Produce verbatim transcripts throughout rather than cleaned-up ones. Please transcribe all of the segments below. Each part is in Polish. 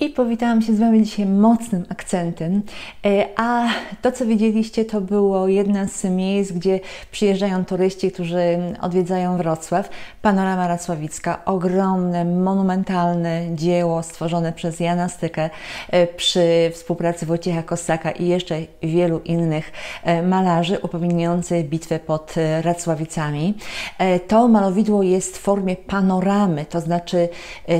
I powitałam się z Wami dzisiaj mocnym akcentem, a to, co widzieliście, to było jedno z miejsc, gdzie przyjeżdżają turyści, którzy odwiedzają Wrocław. Panorama Racławicka, ogromne, monumentalne dzieło stworzone przez Jana Stykę przy współpracy Wojciecha Kossaka i jeszcze wielu innych malarzy upamiętniające bitwę pod Racławicami. To malowidło jest w formie panoramy, to znaczy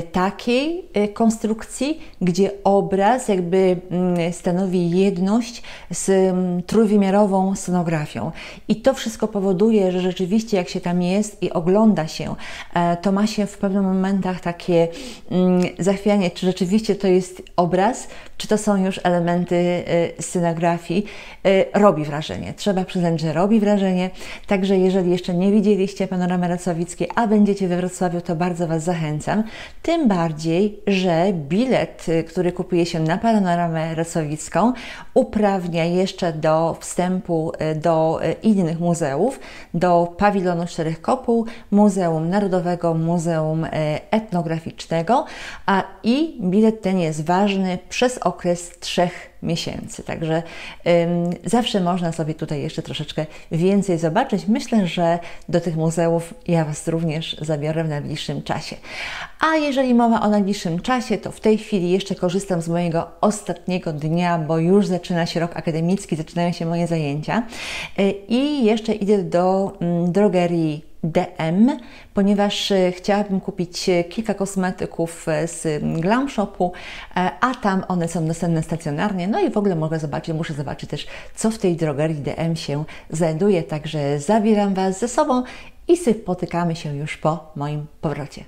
takiej konstrukcji, gdzie obraz jakby stanowi jedność z trójwymiarową scenografią. I to wszystko powoduje, że rzeczywiście jak się tam jest i ogląda się, to ma się w pewnych momentach takie zachwianie, czy rzeczywiście to jest obraz, czy to są już elementy scenografii. Robi wrażenie. Trzeba przyznać, że robi wrażenie. Także jeżeli jeszcze nie widzieliście Panoramy Racławickiej, a będziecie we Wrocławiu, to bardzo Was zachęcam. Tym bardziej, że bilet, który kupuje się na Panoramę Racławicką, uprawnia jeszcze do wstępu do innych muzeów, do Pawilonu Czterech Kopuł, Muzeum Narodowego, Muzeum Etnograficznego, a i bilet ten jest ważny przez okres trzech miesięcy. Także ym, zawsze można sobie tutaj jeszcze troszeczkę więcej zobaczyć. Myślę, że do tych muzeów ja Was również zabiorę w najbliższym czasie. A jeżeli mowa o najbliższym czasie, to w tej chwili jeszcze korzystam z mojego ostatniego dnia, bo już zaczyna się rok akademicki, zaczynają się moje zajęcia yy, i jeszcze idę do yy, drogerii D M, ponieważ chciałabym kupić kilka kosmetyków z Glam Shopu, a tam one są dostępne stacjonarnie, no i w ogóle mogę zobaczyć, muszę zobaczyć też, co w tej drogerii D M się znajduje, także zabieram Was ze sobą i spotykamy się już po moim powrocie.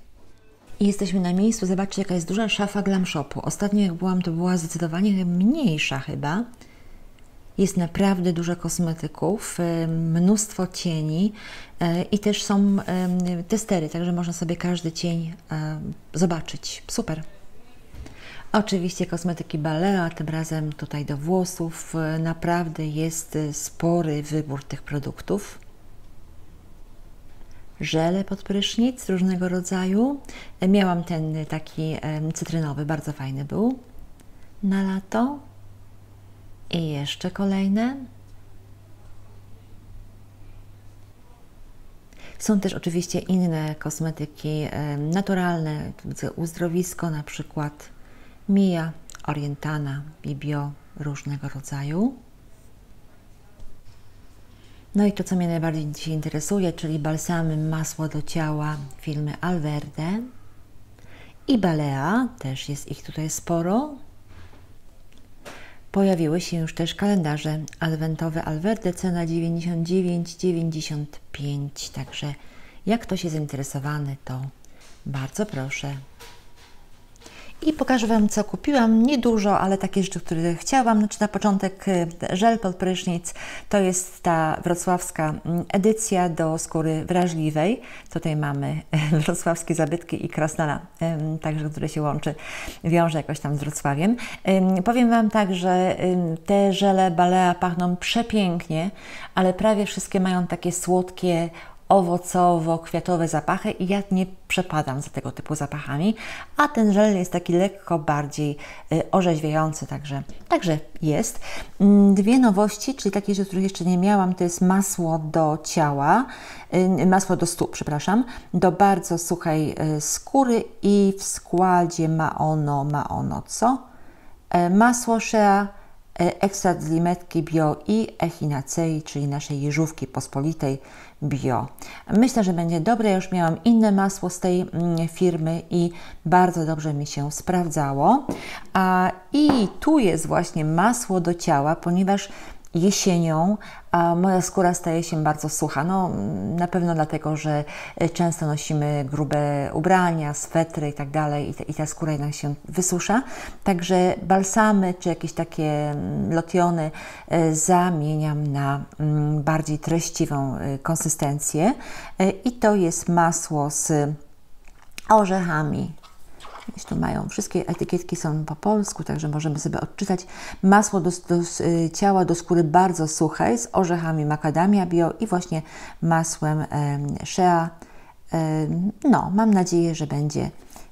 I jesteśmy na miejscu, zobaczcie, jaka jest duża szafa Glam Shopu. Ostatnio jak byłam, to była zdecydowanie mniejsza chyba. Jest naprawdę dużo kosmetyków, mnóstwo cieni i też są testery, także można sobie każdy cień zobaczyć. Super! Oczywiście kosmetyki Balea, tym razem tutaj do włosów. Naprawdę jest spory wybór tych produktów. Żele pod prysznic różnego rodzaju. Miałam ten taki cytrynowy, bardzo fajny był na lato. I jeszcze kolejne. Są też oczywiście inne kosmetyki naturalne, widzę uzdrowisko na przykład, Mia, Orientana, Bibio różnego rodzaju. No i to, co mnie najbardziej dzisiaj interesuje, czyli balsamy, masło do ciała firmy Alverde i Balea, też jest ich tutaj sporo. Pojawiły się już też kalendarze adwentowe Alverde, cena dziewięćdziesiąt dziewięć dziewięćdziesiąt pięć, także jak ktoś jest zainteresowany, to bardzo proszę. I pokażę Wam, co kupiłam. Niedużo, ale takie rzeczy, które chciałam. Znaczy na początek żel pod prysznic. To jest ta wrocławska edycja do skóry wrażliwej. Tutaj mamy wrocławskie zabytki i krasnala, także które się łączy, wiąże jakoś tam z Wrocławiem. Powiem Wam tak, że te żele Balea pachną przepięknie, ale prawie wszystkie mają takie słodkie, owocowo-kwiatowe zapachy i ja nie przepadam za tego typu zapachami, a ten żel jest taki lekko bardziej y, orzeźwiający, także, także jest. Dwie nowości, czyli takie rzeczy, których jeszcze nie miałam, to jest masło do ciała, y, masło do stóp, przepraszam, do bardzo suchej y, skóry i w składzie ma ono, ma ono co? Y, masło Shea, ekstrakt z limetki bio i echinacei, czyli naszej jeżówki pospolitej bio. Myślę, że będzie dobre. Ja już miałam inne masło z tej firmy i bardzo dobrze mi się sprawdzało. A, I tu jest właśnie masło do ciała, ponieważ jesienią a moja skóra staje się bardzo sucha. No, na pewno dlatego, że często nosimy grube ubrania, swetry i tak dalej i ta skóra jednak się wysusza. Także balsamy czy jakieś takie lotiony zamieniam na bardziej treściwą konsystencję. I to jest masło z orzechami. Tu mają, wszystkie etykietki są po polsku, także możemy sobie odczytać. Masło do, do ciała, do skóry bardzo suche, z orzechami macadamia bio i właśnie masłem e, Shea. E, no, mam nadzieję, że będzie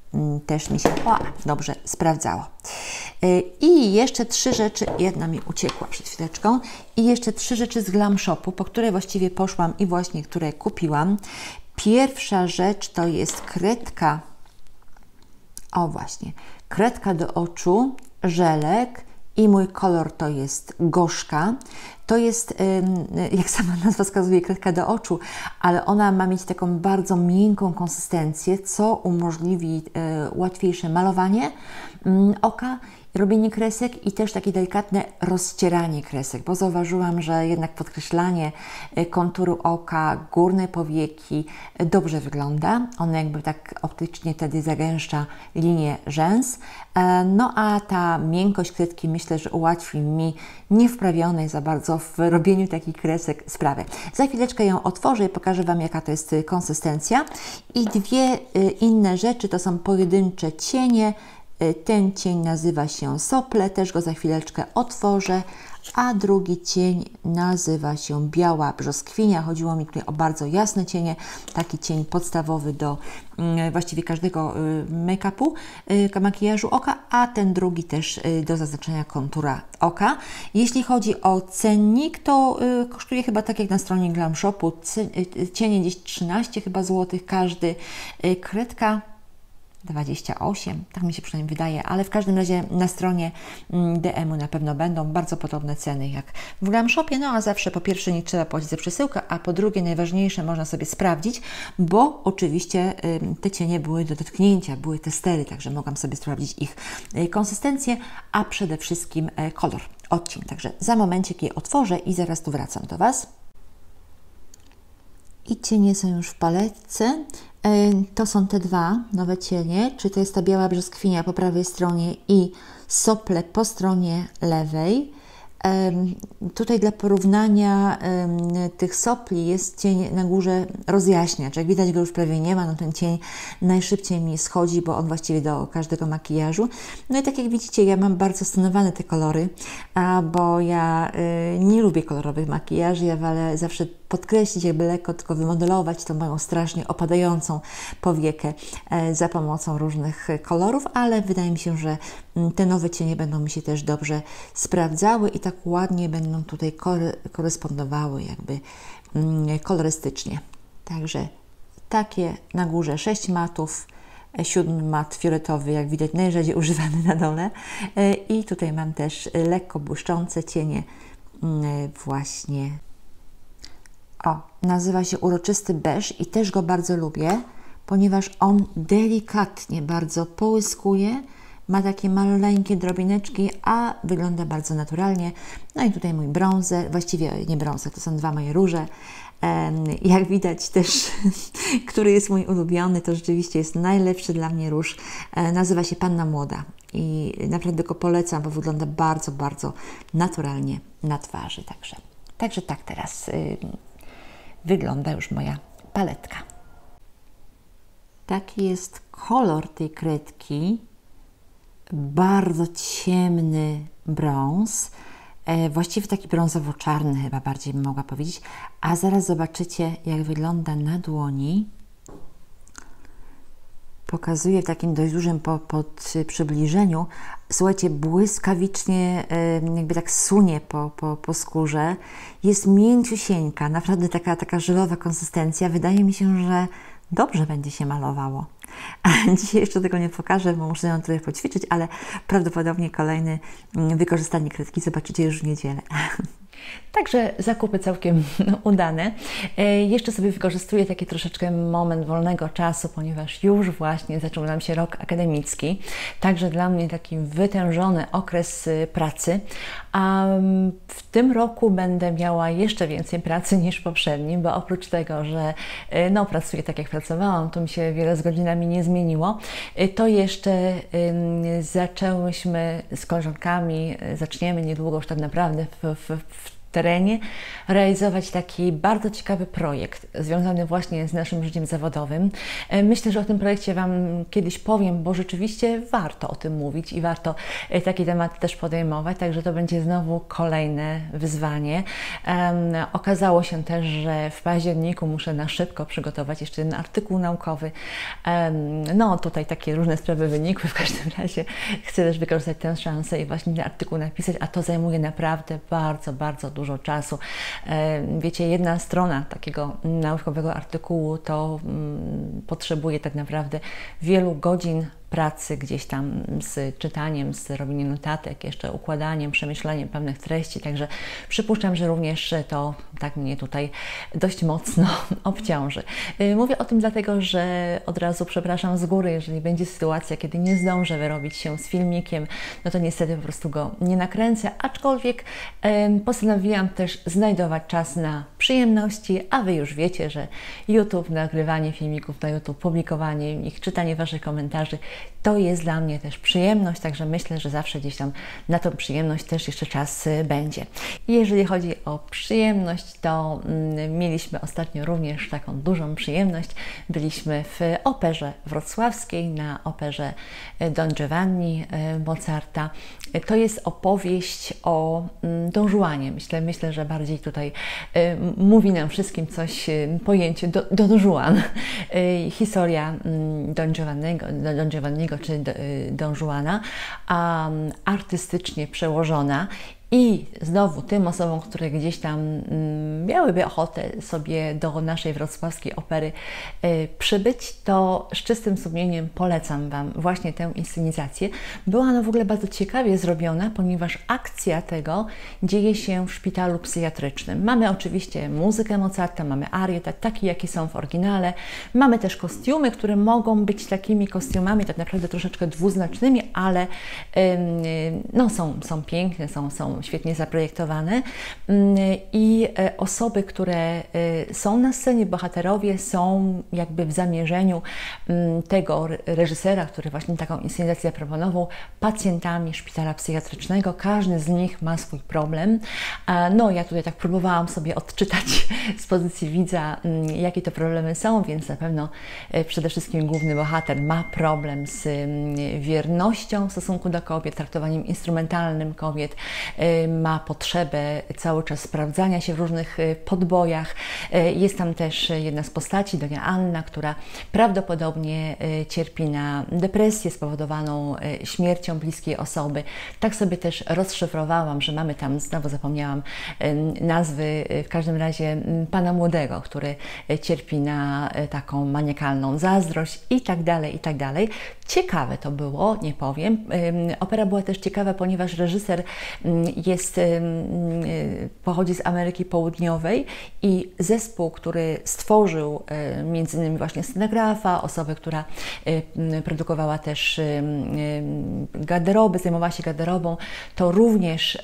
też mi się o, dobrze sprawdzało. I jeszcze trzy rzeczy, jedna mi uciekła przed chwileczką, i jeszcze trzy rzeczy z Glam Shopu, po które właściwie poszłam i właśnie które kupiłam. Pierwsza rzecz to jest kredka, o właśnie, kredka do oczu, żelek i mój kolor to jest gorzka. To jest, jak sama nazwa wskazuje, kredka do oczu, ale ona ma mieć taką bardzo miękką konsystencję, co umożliwi łatwiejsze malowanie oka, robienie kresek i też takie delikatne rozcieranie kresek, bo zauważyłam, że jednak podkreślanie konturu oka, górne powieki dobrze wygląda. Ono jakby tak optycznie wtedy zagęszcza linię rzęs. No a ta miękkość kredki myślę, że ułatwi mi niewprawionej za bardzo w robieniu takich kresek sprawę. Za chwileczkę ją otworzę i pokażę Wam, jaka to jest konsystencja. I dwie inne rzeczy to są pojedyncze cienie. Ten cień nazywa się Sople, też go za chwileczkę otworzę, a drugi cień nazywa się Biała Brzoskwinia. Chodziło mi tutaj o bardzo jasne cienie, taki cień podstawowy do właściwie każdego make-upu, makijażu oka, a ten drugi też do zaznaczenia kontura oka. Jeśli chodzi o cennik, to kosztuje chyba tak jak na stronie Glam Shopu, cienie gdzieś trzynaście chyba złotych każdy, kredka dwadzieścia osiem, tak mi się przynajmniej wydaje, ale w każdym razie na stronie D M-u na pewno będą bardzo podobne ceny jak w Glam Shopie, no a zawsze po pierwsze nie trzeba płacić za przesyłkę, a po drugie najważniejsze można sobie sprawdzić, bo oczywiście te cienie były do dotknięcia, były testery, także mogłam sobie sprawdzić ich konsystencję, a przede wszystkim kolor, odcień. Także za momencik je otworzę i zaraz tu wracam do Was. I cienie są już w paletce. To są te dwa nowe cienie, czyli to jest ta Biała Brzoskwinia po prawej stronie i Sople po stronie lewej. Tutaj dla porównania tych sopli jest cień na górze rozjaśniacz. Jak widać, go już prawie nie ma, no ten cień najszybciej mi schodzi, bo on właściwie do każdego makijażu. No i tak jak widzicie, ja mam bardzo stonowane te kolory, bo ja nie lubię kolorowych makijaży, ja wolę zawsze podkreślić, jakby lekko tylko wymodelować tą moją strasznie opadającą powiekę za pomocą różnych kolorów, ale wydaje mi się, że te nowe cienie będą mi się też dobrze sprawdzały i tak ładnie będą tutaj korespondowały jakby kolorystycznie. Także takie na górze sześć matów, siódmy mat fioletowy, jak widać najrzadziej używany na dole, i tutaj mam też lekko błyszczące cienie właśnie. O, nazywa się Uroczysty Beż i też go bardzo lubię, ponieważ on delikatnie bardzo połyskuje, ma takie maleńkie drobineczki, a wygląda bardzo naturalnie. No i tutaj mój brązer, właściwie nie brązer, to są dwa moje róże. Jak widać też, który jest mój ulubiony, to rzeczywiście jest najlepszy dla mnie róż. Nazywa się Panna Młoda i naprawdę go polecam, bo wygląda bardzo, bardzo naturalnie na twarzy. Także, także tak teraz y, wygląda już moja paletka. Taki jest kolor tej kredki. Bardzo ciemny brąz, e, właściwie taki brązowo-czarny chyba bardziej bym mogła powiedzieć, a zaraz zobaczycie, jak wygląda na dłoni. Pokazuję w takim dość dużym po, pod przybliżeniu. Słuchajcie, błyskawicznie e, jakby tak sunie po, po, po skórze. Jest mięciusieńka, naprawdę taka, taka żelowa konsystencja. Wydaje mi się, że dobrze będzie się malowało. Dzisiaj jeszcze tego nie pokażę, bo muszę ją trochę poćwiczyć, ale prawdopodobnie kolejne wykorzystanie kredki zobaczycie już w niedzielę. Także zakupy całkiem udane. Jeszcze sobie wykorzystuję taki troszeczkę moment wolnego czasu, ponieważ już właśnie zaczął nam się rok akademicki. Także dla mnie taki wytężony okres pracy. A w tym roku będę miała jeszcze więcej pracy niż w poprzednim, bo oprócz tego, że no, pracuję tak jak pracowałam, to mi się wiele z godzinami nie zmieniło, to jeszcze zaczęłyśmy z koleżankami, zaczniemy niedługo już tak naprawdę w, w, w terenie, realizować taki bardzo ciekawy projekt związany właśnie z naszym życiem zawodowym. Myślę, że o tym projekcie Wam kiedyś powiem, bo rzeczywiście warto o tym mówić i warto taki temat też podejmować, także to będzie znowu kolejne wyzwanie. Um, okazało się też, że w październiku muszę na szybko przygotować jeszcze jeden artykuł naukowy. Um, no tutaj takie różne sprawy wynikły, w każdym razie chcę też wykorzystać tę szansę i właśnie ten artykuł napisać, a to zajmuje naprawdę bardzo, bardzo dużo czasu. Wiecie, jedna strona takiego naukowego artykułu to um, potrzebuje tak naprawdę wielu godzin pracy gdzieś tam z czytaniem, z robieniem notatek, jeszcze układaniem, przemyśleniem pewnych treści, także przypuszczam, że również to tak mnie tutaj dość mocno obciąży. Mówię o tym dlatego, że od razu przepraszam z góry, jeżeli będzie sytuacja, kiedy nie zdążę wyrobić się z filmikiem, no to niestety po prostu go nie nakręcę, aczkolwiek e, postanowiłam też znajdować czas na przyjemności, a Wy już wiecie, że YouTube, nagrywanie filmików na YouTube, publikowanie ich, czytanie Waszych komentarzy, to jest dla mnie też przyjemność, także myślę, że zawsze gdzieś tam na tą przyjemność też jeszcze czas będzie. I jeżeli chodzi o przyjemność, to mm, mieliśmy ostatnio również taką dużą przyjemność. Byliśmy w Operze Wrocławskiej, na Operze Don Giovanni Mozarta. To jest opowieść o mm, Don Juanie. Myślę, myślę, że bardziej tutaj y, mówi nam wszystkim coś y, pojęcie do, Don Juan. Y, historia y, Don Giovanniego, Don Giovanniego czy Don Juana, um, artystycznie przełożona. I znowu tym osobom, które gdzieś tam mm, miałyby ochotę sobie do naszej wrocławskiej opery y, przybyć, to z czystym sumieniem polecam Wam właśnie tę inscenizację. Była ona w ogóle bardzo ciekawie zrobiona, ponieważ akcja tego dzieje się w szpitalu psychiatrycznym. Mamy oczywiście muzykę Mozarta, mamy arie, tak, takie jakie są w oryginale. Mamy też kostiumy, które mogą być takimi kostiumami tak naprawdę troszeczkę dwuznacznymi, ale y, no, są, są piękne, są, są świetnie zaprojektowane i osoby, które są na scenie, bohaterowie są jakby w zamierzeniu tego reżysera, który właśnie taką inscenizację proponował, pacjentami szpitala psychiatrycznego. Każdy z nich ma swój problem. No ja tutaj tak próbowałam sobie odczytać z pozycji widza, jakie to problemy są, więc na pewno przede wszystkim główny bohater ma problem z wiernością w stosunku do kobiet, traktowaniem instrumentalnym kobiet, ma potrzebę cały czas sprawdzania się w różnych podbojach. Jest tam też jedna z postaci, Donia Anna, która prawdopodobnie cierpi na depresję spowodowaną śmiercią bliskiej osoby. Tak sobie też rozszyfrowałam, że mamy tam, znowu zapomniałam nazwy, w każdym razie pana młodego, który cierpi na taką maniakalną zazdrość i tak dalej, i tak dalej. Ciekawe to było, nie powiem. Opera była też ciekawa, ponieważ reżyser jest, pochodzi z Ameryki Południowej i zespół, który stworzył między innymi właśnie scenografa, osobę, która produkowała też garderoby, zajmowała się garderobą, to również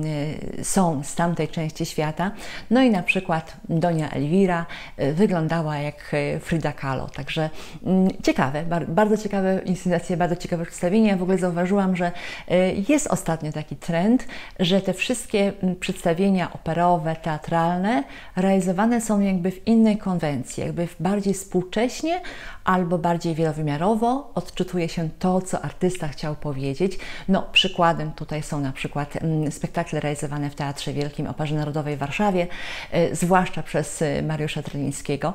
są z tamtej części świata. No i na przykład Donia Elvira wyglądała jak Frida Kahlo, także ciekawe, bardzo ciekawe inscenacje, bardzo ciekawe przedstawienie. Ja w ogóle zauważyłam, że jest ostatnio taki trend, że te wszystkie przedstawienia operowe, teatralne realizowane są jakby w innej konwencji, jakby bardziej współcześnie albo bardziej wielowymiarowo odczytuje się to, co artysta chciał powiedzieć. No, przykładem tutaj są na przykład spektakle realizowane w Teatrze Wielkim Operze Narodowej w Warszawie, zwłaszcza przez Mariusza Trelińskiego.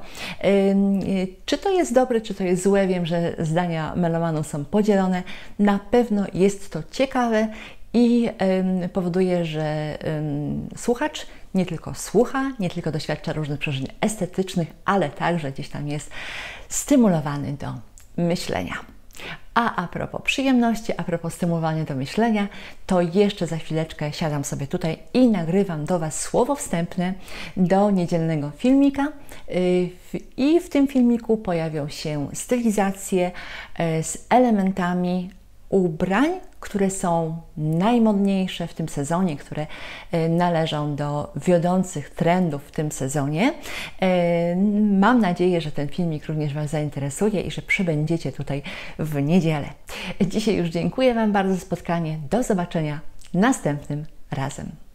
Czy to jest dobre, czy to jest złe? Wiem, że zdania melomanów są podzielone. Na pewno jest to ciekawe i ym, powoduje, że ym, słuchacz nie tylko słucha, nie tylko doświadcza różnych przeżyć estetycznych, ale także gdzieś tam jest stymulowany do myślenia. A a propos przyjemności, a propos stymulowania do myślenia, to jeszcze za chwileczkę siadam sobie tutaj i nagrywam do Was słowo wstępne do niedzielnego filmika. I w tym filmiku pojawią się stylizacje z elementami ubrań, które są najmodniejsze w tym sezonie, które należą do wiodących trendów w tym sezonie. Mam nadzieję, że ten filmik również Was zainteresuje i że przybędziecie tutaj w niedzielę. Dzisiaj już dziękuję Wam bardzo za spotkanie. Do zobaczenia następnym razem.